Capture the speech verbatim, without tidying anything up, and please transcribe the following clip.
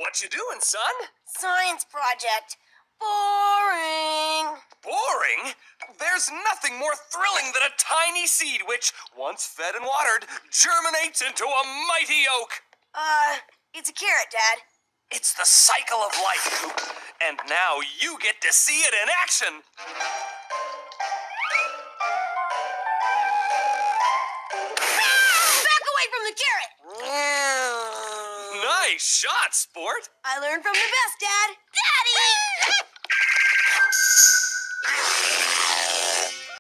What you doing, son? Science project. Boring. Boring? There's nothing more thrilling than a tiny seed which, once fed and watered, germinates into a mighty oak. Uh, it's a carrot, Dad. It's the cycle of life, Coop. And now you get to see it in action. Back away from the carrot! Nice shot, sport. I learned from the best, Dad. Daddy!